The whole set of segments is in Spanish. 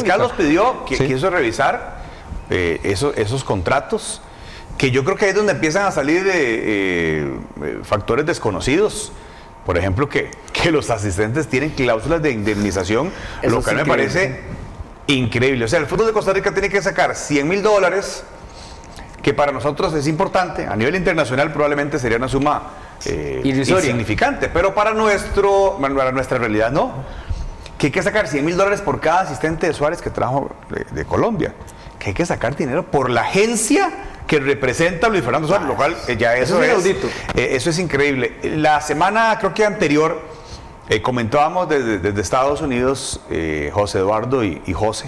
fiscal pública. nos pidió que Sí. quiso revisar esos contratos, que yo creo que ahí es donde empiezan a salir factores desconocidos. Por ejemplo, que los asistentes tienen cláusulas de indemnización, Eso lo que es me increíble. parece increíble. O sea, el fútbol de Costa Rica tiene que sacar $100,000, que para nosotros es importante. A nivel internacional probablemente sería una suma Irrisoria. insignificante, pero para nuestra realidad no. Que hay que sacar $100,000 por cada asistente de Suárez que trajo de Colombia. Que hay que sacar dinero por la agencia que representa a Luis Fernando Suárez, lo cual ya eso es inaudito. eso es increíble. La semana, creo que anterior, comentábamos desde Estados Unidos, José Eduardo y José,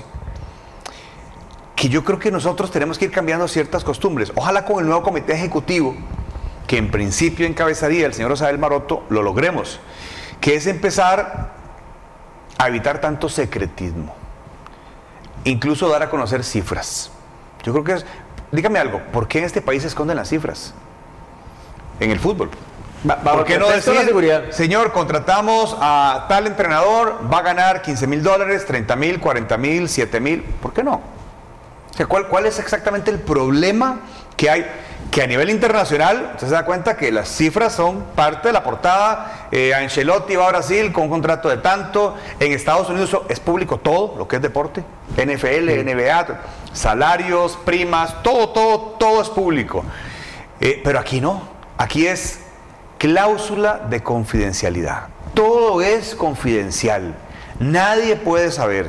que yo creo que nosotros tenemos que ir cambiando ciertas costumbres. Ojalá con el nuevo comité ejecutivo, que en principio encabezaría el señor Osael Maroto, lo logremos, que es empezar a evitar tanto secretismo, incluso dar a conocer cifras. Yo creo que es... Dígame algo, ¿por qué en este país se esconden las cifras? En el fútbol. ¿Por qué no decir, señor, contratamos a tal entrenador, va a ganar $15,000, $30,000, $40,000, $7,000? ¿Por qué no? O sea, ¿cuál es exactamente el problema que hay? Que a nivel internacional, usted se da cuenta que las cifras son parte de la portada. Ancelotti va a Brasil con un contrato de tanto. En Estados Unidos es público todo lo que es deporte. NFL, NBA, salarios, primas, todo es público. Pero aquí no. Aquí es cláusula de confidencialidad. Todo es confidencial. Nadie puede saber.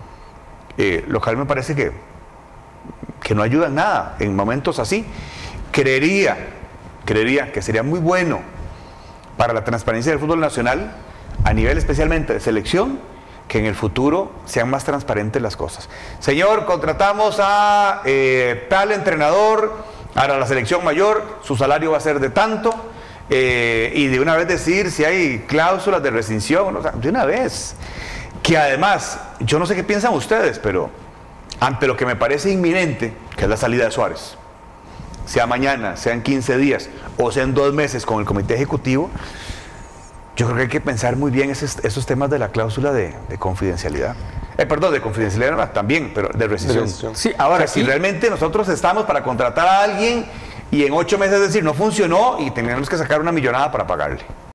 Lo cual me parece que no ayuda en nada en momentos así. Creería que sería muy bueno para la transparencia del fútbol nacional, a nivel especialmente de selección, que en el futuro sean más transparentes las cosas. Señor, contratamos a tal entrenador para la selección mayor, su salario va a ser de tanto, y de una vez decir si hay cláusulas de rescisión, o sea, de una vez. Que además, yo no sé qué piensan ustedes, pero ante lo que me parece inminente, que es la salida de Suárez, sea mañana, sean 15 días o sean 2 meses con el comité ejecutivo, yo creo que hay que pensar muy bien esos temas de la cláusula de confidencialidad. Perdón, de confidencialidad no, también, pero de rescisión. Sí, ahora o sea, si realmente nosotros estamos para contratar a alguien y en 8 meses decir no funcionó y tenemos que sacar una millonada para pagarle.